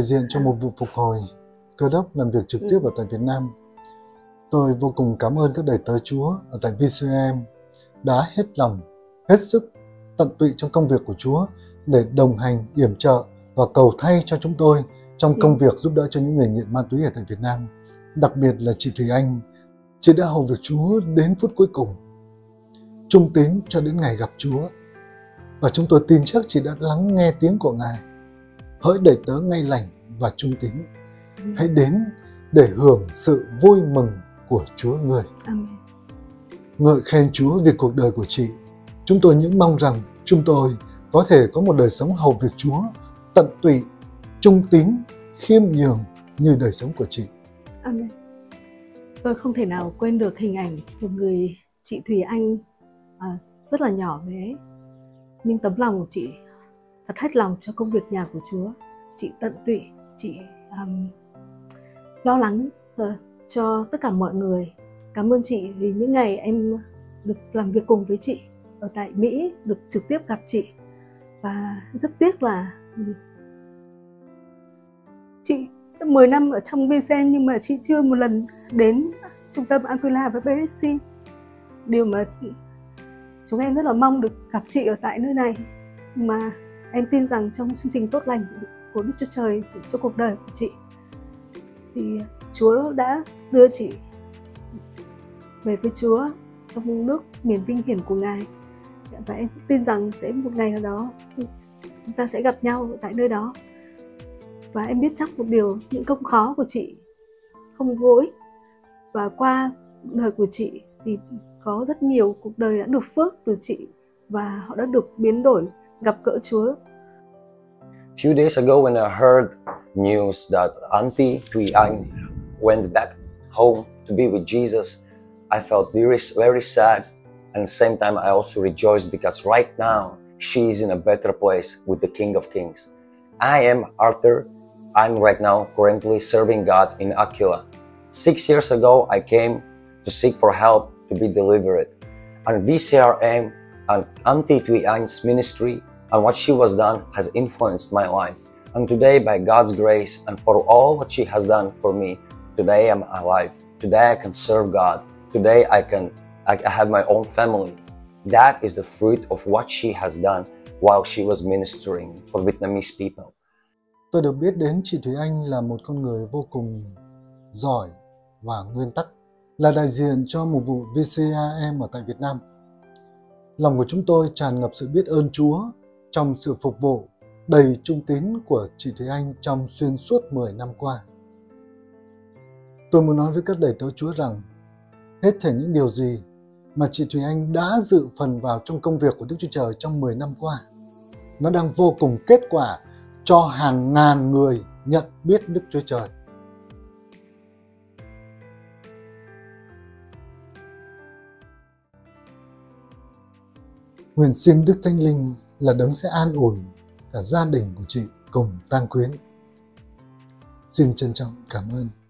đại diện cho một vụ phục hồi Cơ Đốc làm việc trực tiếp ở tại Việt Nam. Tôi vô cùng cảm ơn các đầy tớ Chúa ở tại VCM đã hết lòng, hết sức, tận tụy trong công việc của Chúa để đồng hành, yểm trợ và cầu thay cho chúng tôi trong công việc giúp đỡ cho những người nghiện ma túy ở tại Việt Nam. Đặc biệt là chị Thùy Anh, chị đã hầu việc Chúa đến phút cuối cùng, trung tín cho đến ngày gặp Chúa. Và chúng tôi tin chắc chị đã lắng nghe tiếng của Ngài. Hỡi đầy tớ ngay lành và trung tín, hãy đến để hưởng sự vui mừng của Chúa người. Amen. Ngợi khen Chúa vì cuộc đời của chị. Chúng tôi những mong rằng chúng tôi có thể có một đời sống hầu việc Chúa tận tụy, trung tín, khiêm nhường như đời sống của chị. Amen. Tôi không thể nào quên được hình ảnh một người chị Thùy Anh rất là nhỏ bé, nhưng tấm lòng của chị thật hết lòng cho công việc nhà của Chúa. Chị tận tụy, chị lo lắng cho tất cả mọi người. Cảm ơn chị vì những ngày em được làm việc cùng với chị ở tại Mỹ, được trực tiếp gặp chị. Và rất tiếc là chị 10 năm ở trong VCM nhưng mà chị chưa một lần đến trung tâm Aquila và Beresi. Điều mà chúng em rất là mong được gặp chị ở tại nơi này. Mà em tin rằng trong chương trình tốt lành của Đức Chúa Trời cho cuộc đời của chị thì Chúa đã đưa chị về với Chúa trong nước miền vinh hiển của Ngài. Và em tin rằng sẽ một ngày nào đó chúng ta sẽ gặp nhau tại nơi đó. Và em biết chắc một điều, những công khó của chị không vô ích. Và qua đời của chị thì có rất nhiều cuộc đời đã được phước từ chị và họ đã được biến đổi, gặp gỡ Chúa. Few days ago when I heard news that Auntie Thùy Anh went back home to be with Jesus, I felt very sad, and at the same time I also rejoiced because right now she is in a better place with the King of Kings. I am Arthur. I'm right now currently serving God in Aquila. 6 years ago I came to seek for help to be delivered. And VCRM and Auntie Thùy Anh's ministry and what she was done has influenced my life. And today, by God's grace and for all what she has done for me, today I'm alive. Today I can serve God. Today I have my own family. That is the fruit of what she has done while she was ministering for Vietnamese people. Tôi được biết đến chị Thùy Anh là một con người vô cùng giỏi và nguyên tắc, là đại diện cho một vụ VCAM ở tại Việt Nam. Lòng của chúng tôi tràn ngập sự biết ơn Chúa trong sự phục vụ đầy trung tín của chị Thùy Anh trong xuyên suốt 10 năm qua. Tôi muốn nói với các đầy tớ Chúa rằng hết thảy những điều gì mà chị Thùy Anh đã dự phần vào trong công việc của Đức Chúa Trời trong 10 năm qua, nó đang vô cùng kết quả cho hàng ngàn người nhận biết Đức Chúa Trời. Nguyện xin Đức Thánh Linh là đấng sẽ an ủi cả gia đình của chị cùng tang quyến. Xin trân trọng cảm ơn.